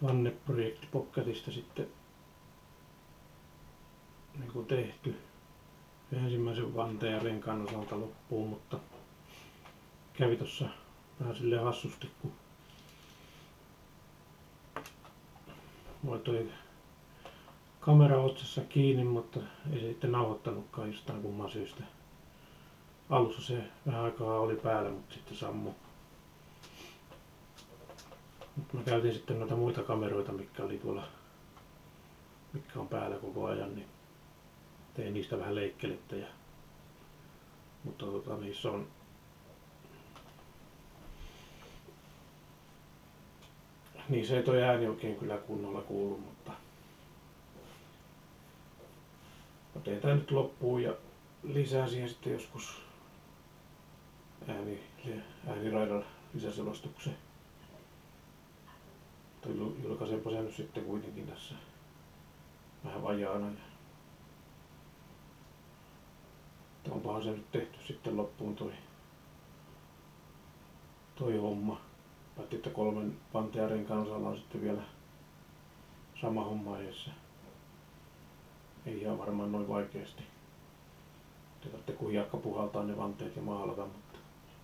vanneprojekti Pocketista sitten niin tehty ensimmäisen vanteen ja renkaan osalta loppuun, mutta kävi tossa vähän silleen hassusti, kun mulla toi kamera otsassa kiinni, mutta ei se sitten nauhoittanutkaan jostain kumman syystä. Alussa se vähän aikaa oli päällä, mutta sitten sammui. Mut mä käytin sitten noita muita kameroita, mitkä oli tuolla, mitkä on päällä koko ajan, niin tein niistä vähän leikkelettä. Mutta niissä on niissä ei toi ääni oikein kyllä kunnolla kuulu, mutta mä teen tää nyt loppuun ja lisää siihen sitten joskus ääniraidan lisäselostuksen. Julkaisenpa sen nyt sitten kuitenkin tässä vähän vajaana. Onpahan se nyt tehty sitten loppuun toi homma. Päätti, että 3 vanteen ja renkaan osalla on sitten vielä sama homma edessä. Ei ihan varmaan noin vaikeasti. Te tarvitsette kun hiekka puhaltaa ne vanteet ja maalata, mutta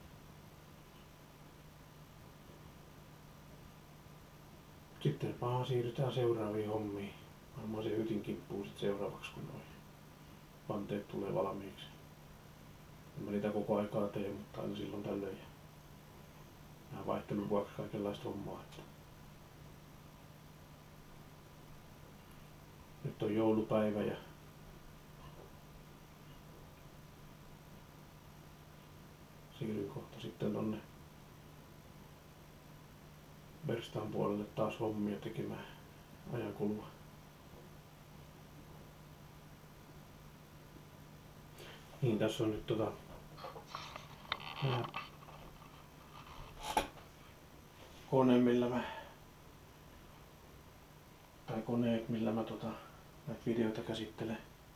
sitten vaan siirrytään seuraaviin hommiin. Varmaan se hytin kimppuu sitten seuraavaksi, kun noi vanteet tulee valmiiksi. En mä niitä koko aikaa tee, mutta aina silloin tällöin. Vähän vaihtelun vuoksi kaikenlaista hommaa. Nyt on joulupäivä ja siirryn kohta sitten tonne verstaan puolelle taas hommia tekemään ajankulua. Niin, tässä on nyt koneet, millä mä näitä videoita käsittelen.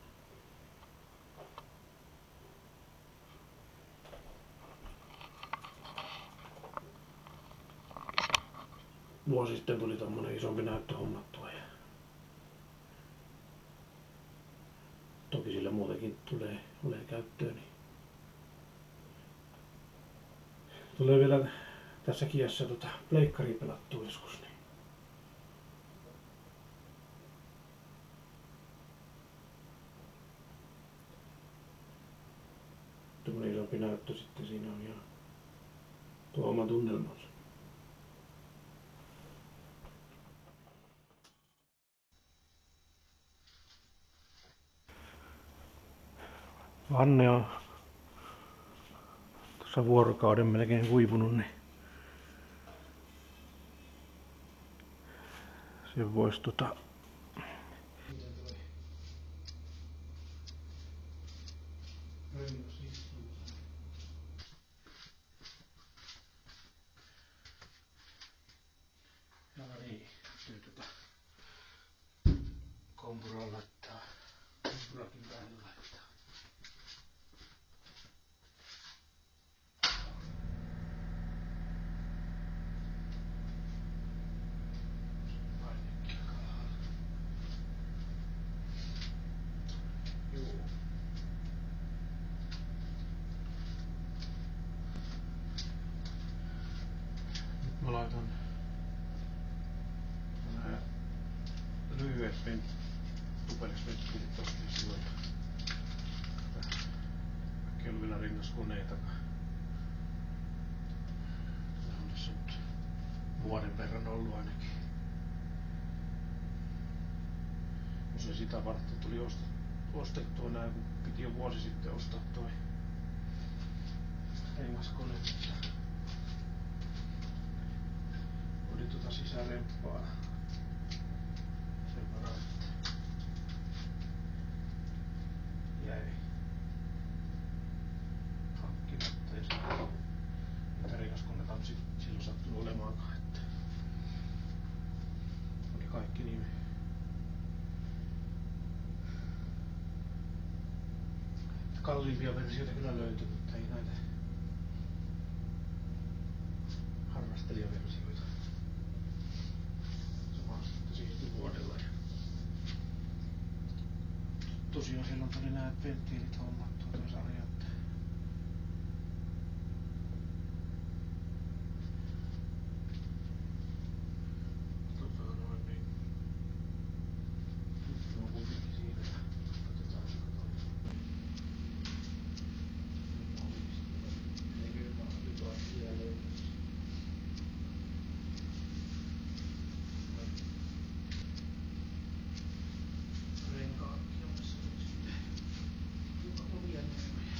Vuosi sitten tuli tommonen isompi näyttö hommattua ja toki sillä muutenkin tulee käyttöön. Niin tulee vielä tässäkin iässä pleikkaria pelattua joskus. Niin tommonen isompi näyttö sitten, siinä on ihan tuo oma tunnelmansa. Vanne on tuossa vuorokauden melkein kuivunut, niin se voisi kompuraa laittaa. Kompurakin päälle laittaa. Mä laitan lyhyet tupellisventtiilit tosta silloin. Kaikki on vielä rengaskoneita. Tää on tässä nyt vuoden verran ollut ainakin. Jos ei sitä varten tuli ostettua nää, kun piti jo vuosi sitten ostaa toi rengaskone. Oli sisäremppaa sen verran, että jäi hankkimatta ja sitten niitä rengaskoneita on silloin sattunut olemaankaan, että oli kaikki niin kalliimpia versioita kyllä löytyi, mutta ei näitä harrastelijaversioita. Sama tosiaan silloin tuli nää venttiilit hommattua toi sarjoittaja. Noin niin. Nyt on kuitenkin siinä. Otetaan se toi. Ei kyllä nyt on siellä löytyisi. Renkaatkin on tässä nyt sitten. Kuinka kovia nykyjä.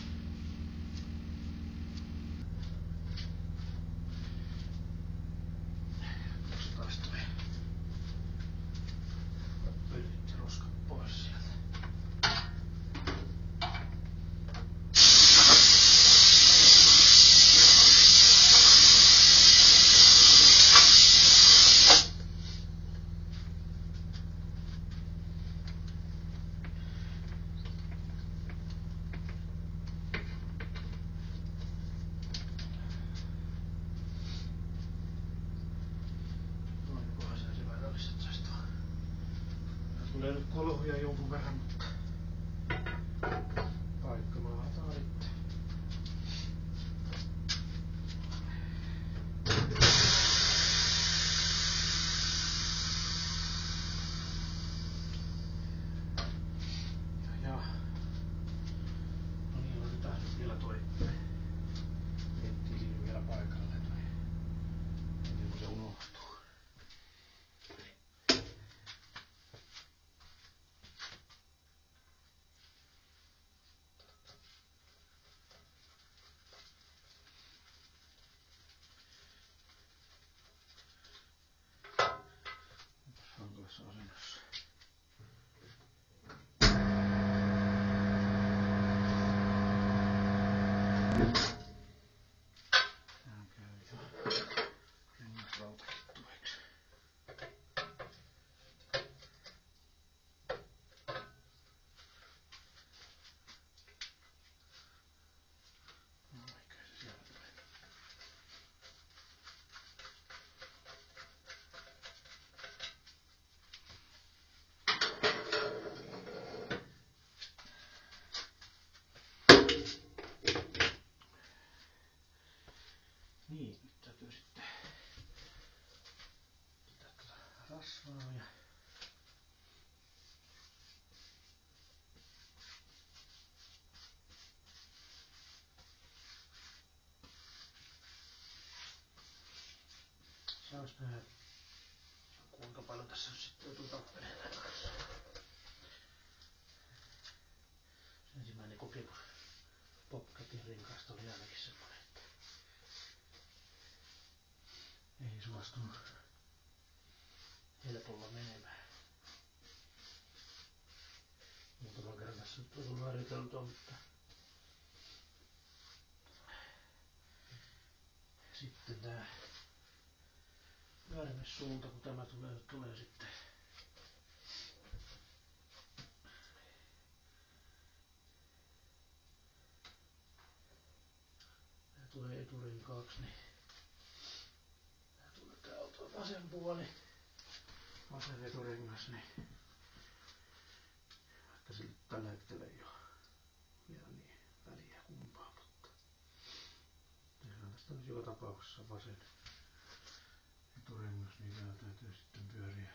Tuossa taas toi pölyt ja roskat pois sieltä. Tulee nyt kolhuja jonkun verran, mutta paikka maataan sitten. Ja. No niin, otetaan nyt vielä toi venttiili vielä paikalle toi. Ennen kuin se unohtuu. Hankalassa asennossa. Tää käy jo rengasrautakin tueksi. No eikä se siellä tule. Niin, nyt täytyy sitten pitää tätä rasvaa ja saas nähdä kuinka paljon tässä nyt sitten joutuu tappelemaan kanssa. Ensimmäinen kokemus Bobcatin renkaasta oli ainakin semmonen, että ei suostunut helpolla menemään. Muutaman kerran tässä nyt on tullut harjoiteltua, mutta sitten tää pyörimyssuunta, kun tämä tulee sitten tää tulee eturinkaaksi, niin tää tulee täältä vasen puoli, vasen eturengas, niin vaikka sille tällä hetkellä ei oo vielä niin väliä kumpaa, mutta tehdään tästä nyt joka tapauksessa vasen eturengas, niin täällä täytyy sitten pyöriä.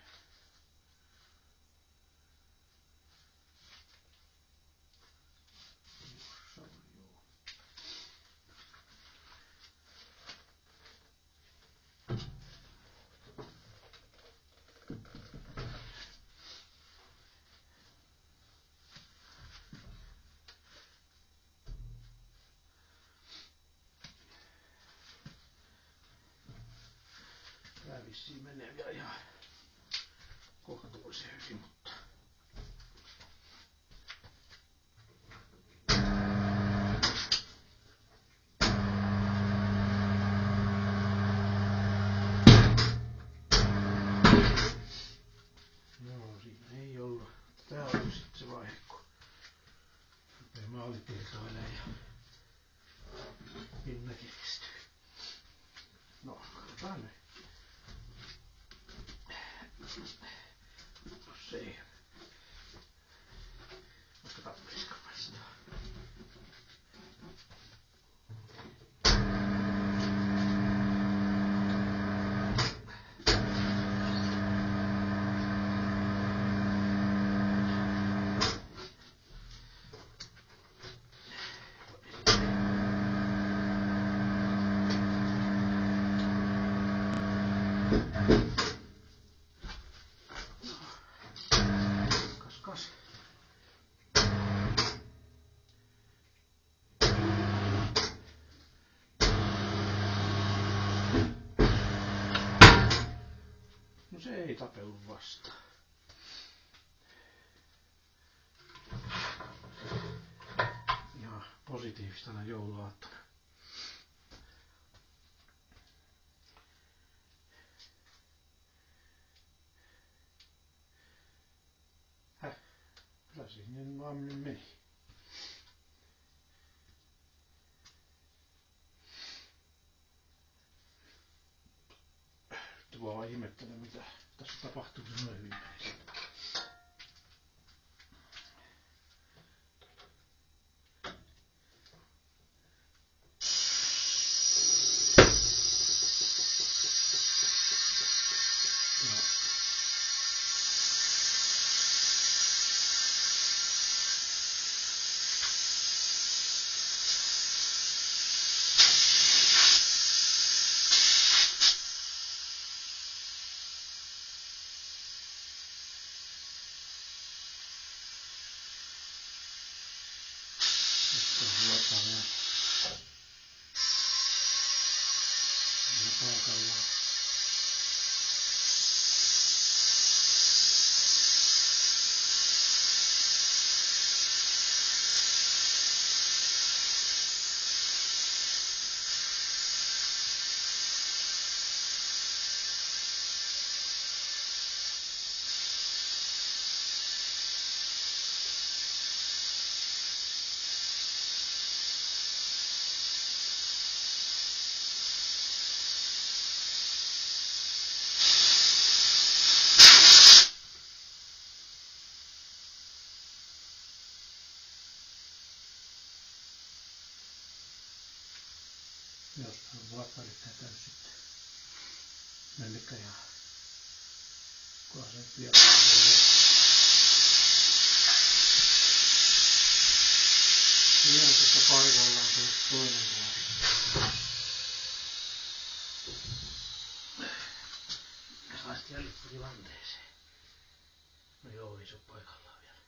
Tää vissiin menee vielä ihan kohtuullisen hyvin, mutta joo, siinä ei ollut. Tää on sitten se vaihe, kun rupeaa maalitiltoilemaan ja pinna kiristyy. No, katsotaan nyt. Jos ei ei tapellut vastaan. Ihan positiivista näin jouluaattona. Kyllä sinne vaan meni. Nyt vaan ihmettelen mitä tässä tapahtuu, kun noin hyvin menisi. Jostain voit välittää tänne sitten mennäkö ja kunhan se vielä ihan sitten paikallaan tullut toinen vuoro. Päästi jäljittätilanteeseen. No joo, ei se oo paikallaan vielä.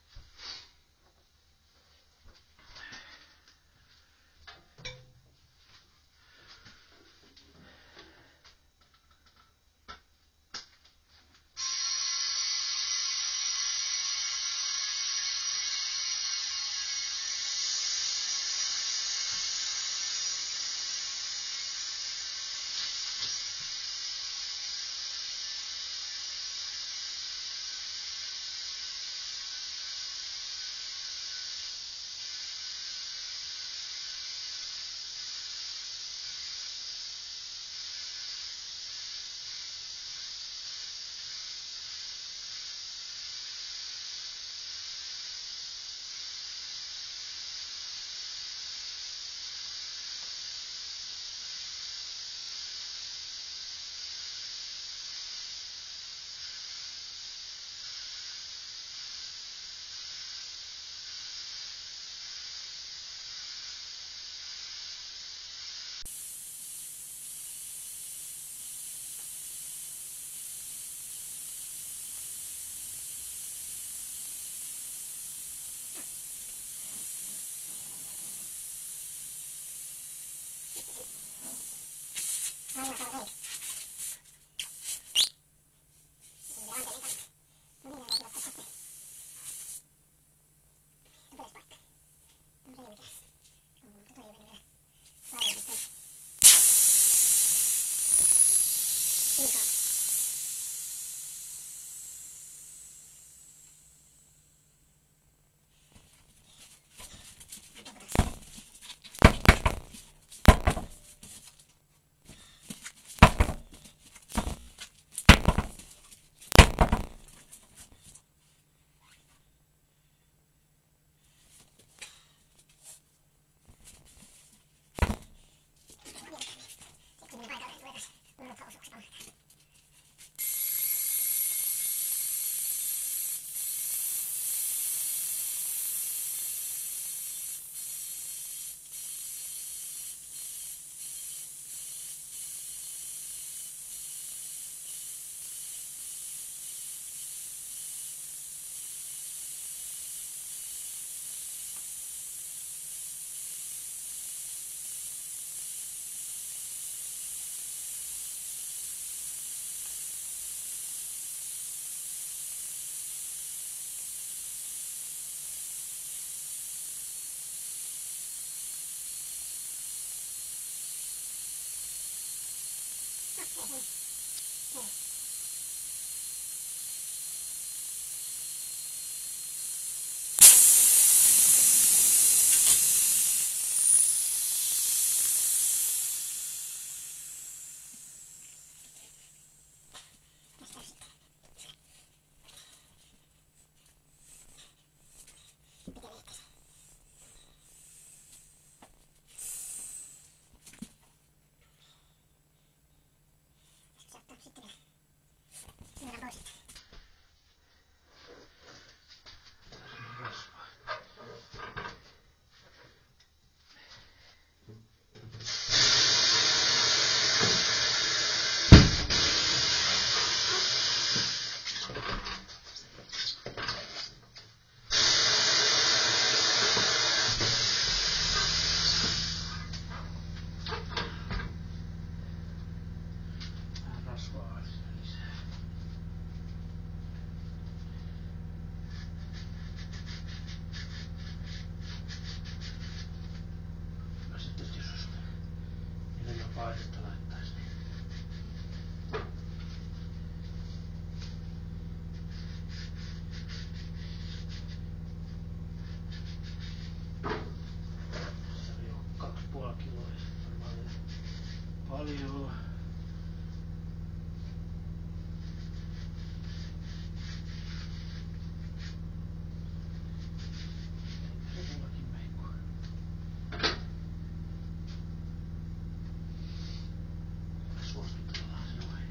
Painetta laittaisi niin. Se oli jo 2,5 kiloa ja varmaan vielä paljon. Se tullakin meikko. Suostutellaan se noin.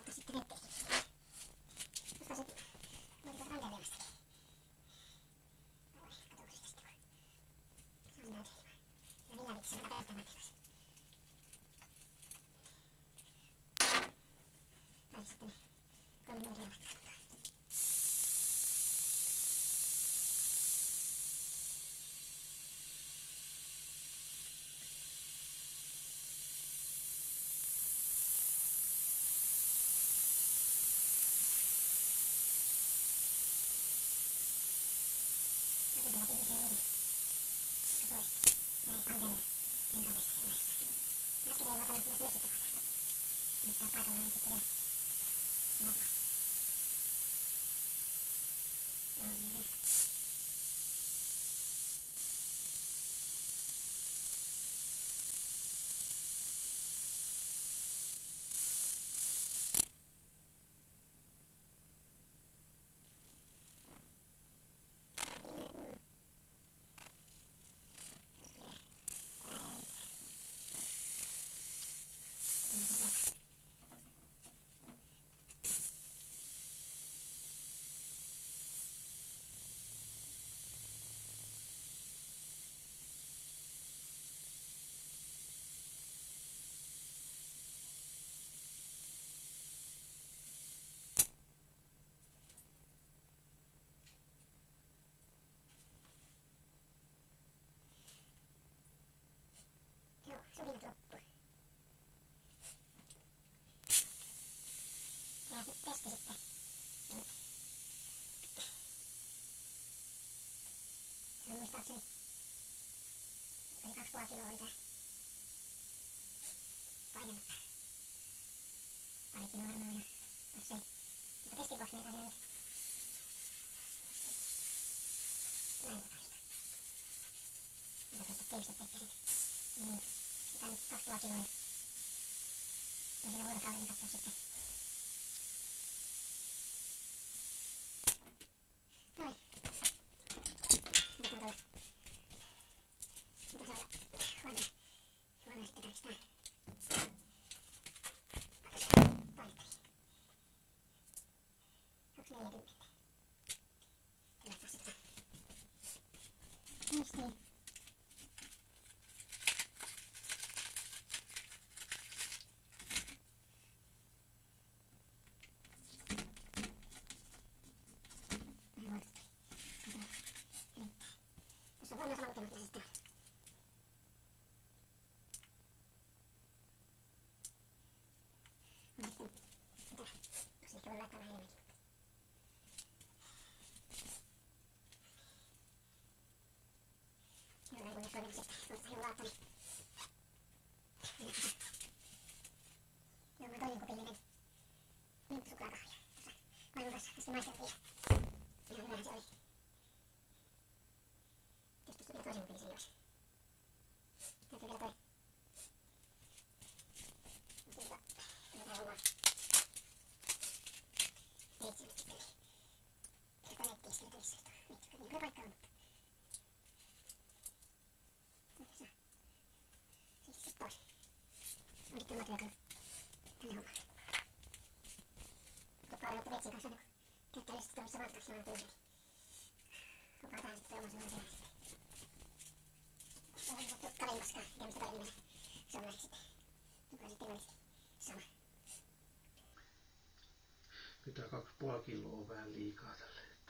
Pitää 2,5 kiloa on vähän liikaa tälle, että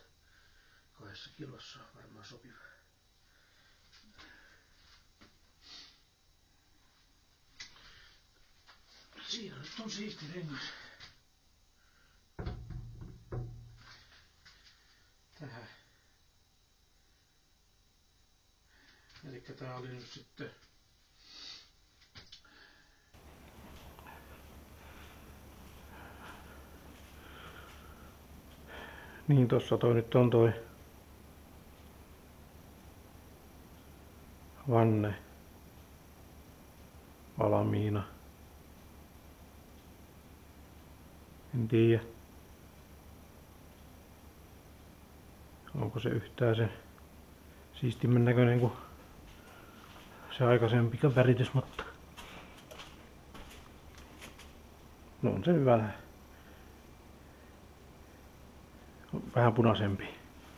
2 kilossa on varmaan sopiva. Siinä nyt on siisti rengas. Tähän. Elikkä tää oli nyt sitten niin tossa toi nyt on toi vanne valmiina. En tiedä, onko se yhtään sen siistimmän näköinen kuin se aikaisempi väritys, mutta no on se hyvä vähän punaisempi.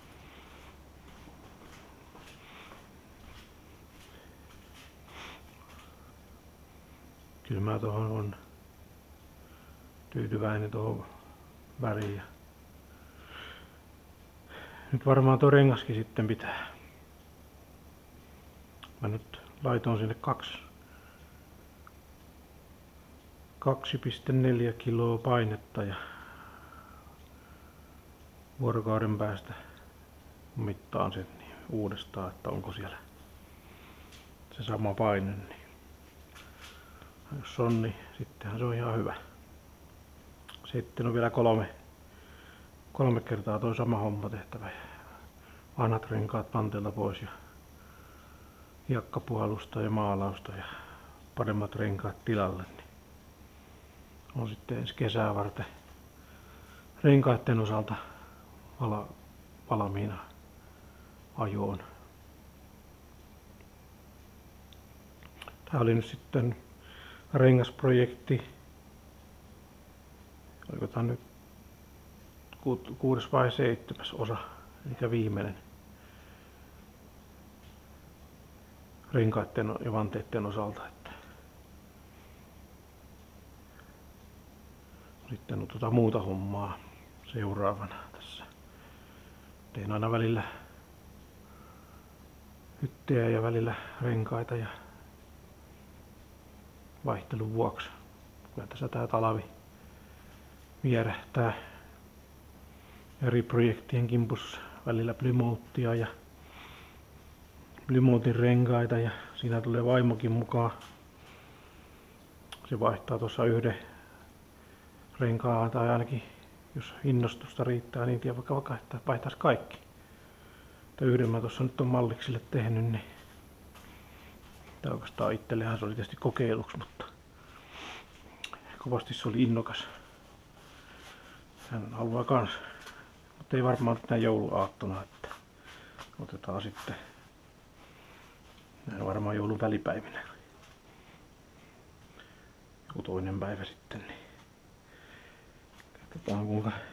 Kyllä mä tuohon on tyytyväinen tuohon väriin. Nyt varmaan tuo rengaskin sitten pitää. Mä nyt laitoin sinne 2,4 kiloa painetta ja vuorokauden päästä mittaan sen niin uudestaan, että onko siellä se sama paine. Niin jos on, niin sittenhän se on ihan hyvä. Sitten on vielä kolme kertaa toi sama homma tehtävä. Vanhat renkaat panteelta pois ja hiekkapuhalusta ja maalausta ja paremmat renkaat tilalle. Niin on sitten ensi kesää varten renkaiden osalta valmiina ajoon. Tää oli nyt sitten rengasprojekti. Oliko tää nyt 6. vai 7. osa, eli viimeinen renkaiden ja vanteiden osalta. Että sitten on muuta hommaa seuraavana tässä. Teen aina välillä hyttejä ja välillä renkaita ja vaihtelun vuoksi. Kyllä tässä tää talvi vierähtää eri projektien kimpussa, välillä Plymouthia ja Plymouthin renkaita ja siinä tulee vaimokin mukaan. Se vaihtaa tuossa yhden renkaan tai ainakin jos innostusta riittää niin tiedä vaikka että vaihtaisi kaikki. Mutta yhden mä tuossa nyt on malliksille tehnyt, niin tää oikeastaan itsellehän se oli tietysti kokeiluksi, mutta kovasti se oli innokas. Hän haluaa kans, mutta ei varmaan näin jouluaattona, että otetaan sitten näin varmaan joulun välipäivinä. Joku toinen päivä sitten, niin katsotaan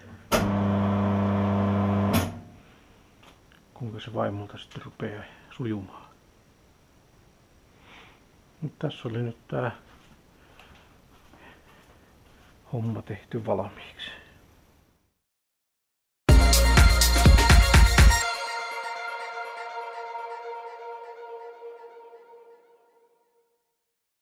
kuinka se vaimolta sitten rupeaa sujumaan. Mutta tässä oli nyt tää homma tehty valmiiksi.